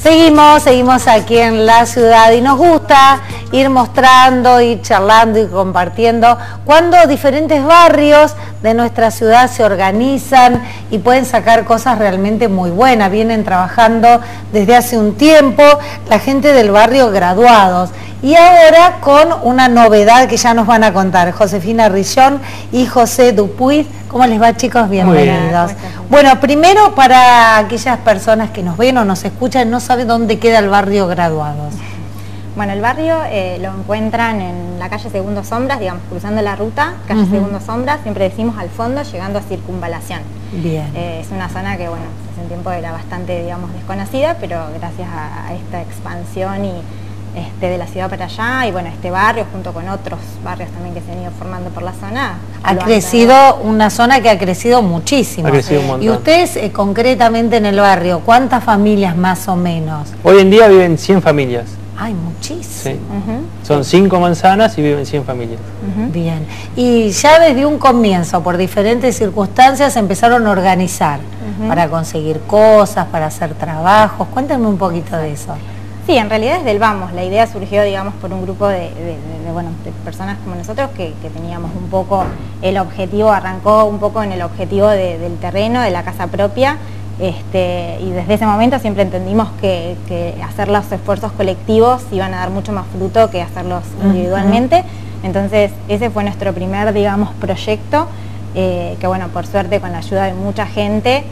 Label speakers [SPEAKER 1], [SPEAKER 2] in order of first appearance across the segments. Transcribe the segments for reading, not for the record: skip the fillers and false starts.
[SPEAKER 1] Seguimos aquí en la ciudad y nos gusta ir mostrando, ir charlando y compartiendo cuando diferentes barrios de nuestra ciudad se organizan y pueden sacar cosas realmente muy buenas. Vienen trabajando desde hace un tiempo la gente del barrio Graduados y ahora con una novedad que ya nos van a contar Josefina Rillón y José Dupuy. ¿Cómo les va, chicos? Bienvenidos. Bueno, primero para aquellas personas que nos ven o nos escuchan, no saben dónde queda el barrio Graduados.
[SPEAKER 2] Bueno, el barrio lo encuentran en la calle Segundo Sombras, digamos, cruzando la ruta, calle Segundo Sombras, siempre decimos al fondo, llegando a Circunvalación.
[SPEAKER 1] Bien.
[SPEAKER 2] Es una zona que, bueno, hace un tiempo era bastante, digamos, desconocida, pero gracias a esta expansión y de la ciudad para allá, y bueno, este barrio junto con otros barrios también que se han ido formando por la zona.
[SPEAKER 1] Ha crecido, una zona que ha crecido muchísimo.
[SPEAKER 3] Ha crecido un montón.
[SPEAKER 1] Y ustedes concretamente en el barrio, ¿cuántas familias más o menos?
[SPEAKER 3] Hoy en día viven 100 familias.
[SPEAKER 1] Ay, muchísimo.
[SPEAKER 3] Sí. Son 5 manzanas y viven 100 familias.
[SPEAKER 1] Bien. Y ya desde un comienzo, por diferentes circunstancias, empezaron a organizar para conseguir cosas, para hacer trabajos. Cuéntame un poquito de eso.
[SPEAKER 2] Sí, en realidad desde el vamos, la idea surgió, digamos, por un grupo de personas como nosotros que teníamos un poco el objetivo, arrancó un poco en el objetivo del terreno, de la casa propia, y desde ese momento siempre entendimos que hacer los esfuerzos colectivos iban a dar mucho más fruto que hacerlos individualmente. Entonces ese fue nuestro primer, digamos, proyecto, que bueno, por suerte con la ayuda de mucha gente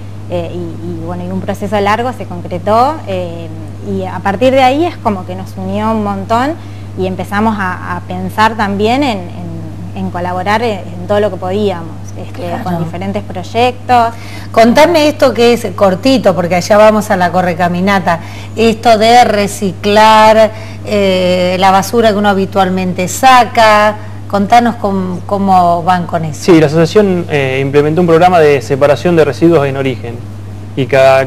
[SPEAKER 2] y un proceso largo se concretó. Y a partir de ahí es como que nos unió un montón y empezamos a pensar también en colaborar en todo lo que podíamos,
[SPEAKER 1] Claro.
[SPEAKER 2] con diferentes proyectos.
[SPEAKER 1] Contame esto que es cortito, porque allá vamos a la correcaminata, esto de reciclar la basura que uno habitualmente saca. Contanos cómo van con eso.
[SPEAKER 3] Sí, la asociación implementó un programa de separación de residuos en origen y cada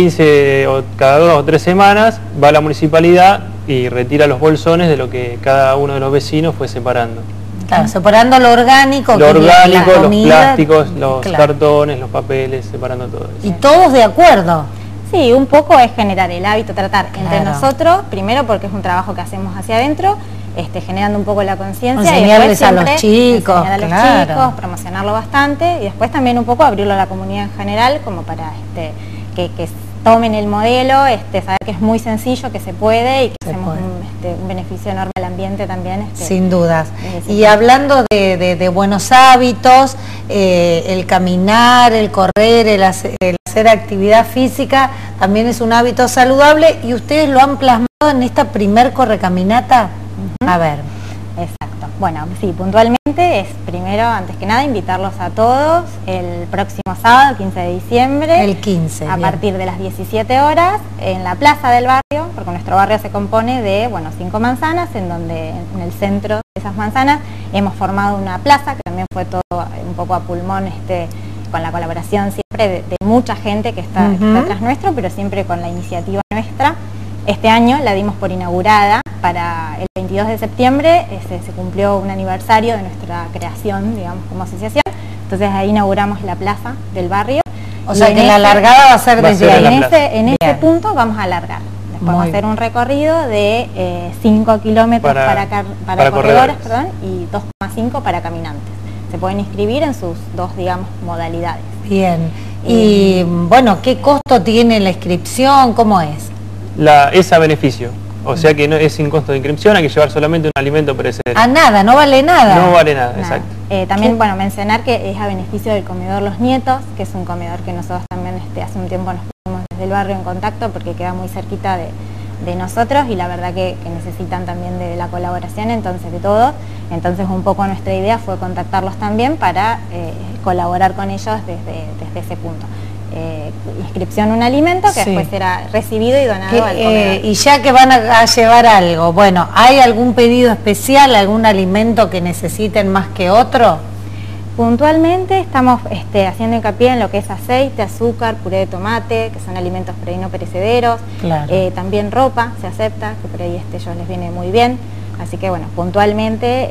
[SPEAKER 3] 15 o cada 2 o 3 semanas va a la municipalidad y retira los bolsones de lo que cada uno de los vecinos fue separando.
[SPEAKER 1] Claro, separando lo orgánico,
[SPEAKER 3] los
[SPEAKER 1] comida,
[SPEAKER 3] plásticos, los cartones, los papeles, separando todo eso.
[SPEAKER 1] Y todos de acuerdo.
[SPEAKER 2] Sí, un poco es generar el hábito, tratar entre nosotros, primero porque es un trabajo que hacemos hacia adentro, generando un poco la conciencia,
[SPEAKER 1] enseñarles a los chicos,
[SPEAKER 2] promocionarlo bastante y después también un poco abrirlo a la comunidad en general como para que tomen el modelo, saber que es muy sencillo, que se puede y que hacemos un beneficio enorme al ambiente también.
[SPEAKER 1] Sin dudas. Y hablando de buenos hábitos, el caminar, el correr, el hacer actividad física, también es un hábito saludable y ustedes lo han plasmado en esta primer correcaminata. A ver.
[SPEAKER 2] Exacto. Bueno, sí, puntualmente es primero, antes que nada, invitarlos a todos el próximo sábado, 15 de diciembre.
[SPEAKER 1] El 15.
[SPEAKER 2] A partir de las 17 horas, en la plaza del barrio, porque nuestro barrio se compone de, 5 manzanas, en donde en el centro de esas manzanas hemos formado una plaza, que también fue todo un poco a pulmón, con la colaboración siempre de mucha gente que está atrás nuestro, pero siempre con la iniciativa nuestra. Este año la dimos por inaugurada para el 22 de septiembre, se cumplió un aniversario de nuestra creación, digamos, como asociación, entonces ahí inauguramos la plaza del barrio.
[SPEAKER 1] O sea que la largada va a ser desde ahí.
[SPEAKER 2] En ese punto vamos a alargar. Después vamos a hacer un recorrido de 5 kilómetros para corredores, y 2,5 para caminantes. Se pueden inscribir en sus dos, digamos, modalidades.
[SPEAKER 1] Bien. Y bueno, ¿qué costo tiene la inscripción? ¿Cómo es?
[SPEAKER 3] Es a beneficio, o sea que no es sin costo de inscripción, hay que llevar solamente un alimento perecedero.
[SPEAKER 1] Ah, nada, no vale nada.
[SPEAKER 3] No vale nada, exacto.
[SPEAKER 2] También, mencionar que es a beneficio del comedor Los Nietos, que es un comedor que nosotros también hace un tiempo nos pusimos desde el barrio en contacto porque queda muy cerquita de nosotros y la verdad que necesitan también de la colaboración, entonces de todos. Entonces un poco nuestra idea fue contactarlos también para colaborar con ellos desde ese punto. Inscripción un alimento que después será recibido y donado al comedor.
[SPEAKER 1] Y ya que van a llevar algo, bueno, ¿hay algún pedido especial, algún alimento que necesiten más que otro?
[SPEAKER 2] Puntualmente estamos haciendo hincapié en lo que es aceite, azúcar, puré de tomate, que son alimentos por ahí no perecederos. Claro. También ropa se acepta, que por ahí ellos les viene muy bien. Así que bueno, puntualmente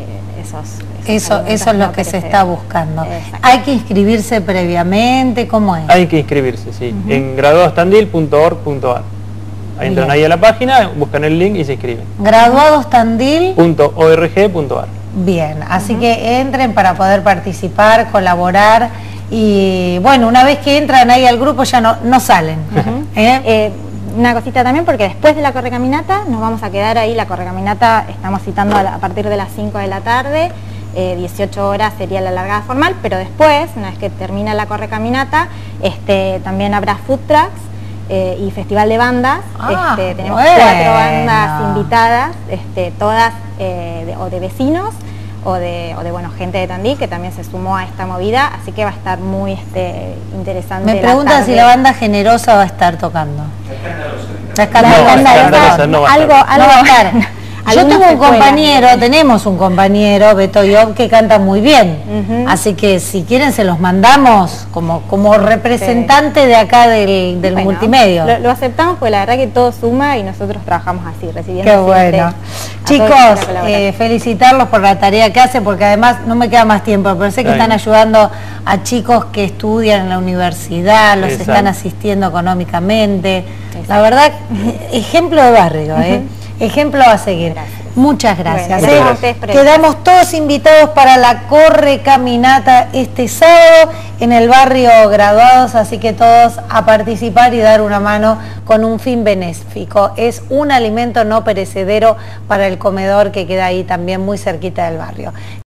[SPEAKER 1] eso es lo que se está buscando. ¿Hay que inscribirse previamente? ¿Cómo es?
[SPEAKER 3] Hay que inscribirse, sí, en graduadostandil.org.ar. Entran ahí a la página, buscan el link y se inscriben.
[SPEAKER 1] Graduadostandil.org.ar. Bien, así que entren para poder participar, colaborar y bueno, una vez que entran ahí al grupo ya no salen.
[SPEAKER 2] Una cosita también, porque después de la correcaminata nos vamos a quedar ahí. La correcaminata estamos citando a partir de las 5 de la tarde, 18 horas sería la largada formal, pero después, una vez que termina la correcaminata, también habrá food trucks y festival de bandas. Tenemos 4 bandas invitadas, todas o de vecinos o de bueno, gente de Tandil que también se sumó a esta movida, así que va a estar muy interesante.
[SPEAKER 1] Me preguntan si la banda Generosa va a estar tocando.
[SPEAKER 3] La Escandalosa no va a estar.
[SPEAKER 1] Yo tengo un compañero, tenemos un compañero, Beto Job, que canta muy bien, así que si quieren se los mandamos como representante de acá del multimedio.
[SPEAKER 2] Lo aceptamos porque la verdad que todo suma y nosotros trabajamos así, recibiendo.
[SPEAKER 1] Qué bueno. Chicos, felicitarlos por la tarea que hacen, porque además no me queda más tiempo, pero sé que están ayudando a chicos que estudian en la universidad, los están asistiendo económicamente. La verdad, ejemplo de barrio, ejemplo a seguir.
[SPEAKER 2] Gracias.
[SPEAKER 1] Muchas gracias.
[SPEAKER 2] Bueno,
[SPEAKER 1] quedamos todos invitados para la correcaminata este sábado en el barrio Graduados, así que todos a participar y dar una mano con un fin benéfico. Es un alimento no perecedero para el comedor que queda ahí también muy cerquita del barrio.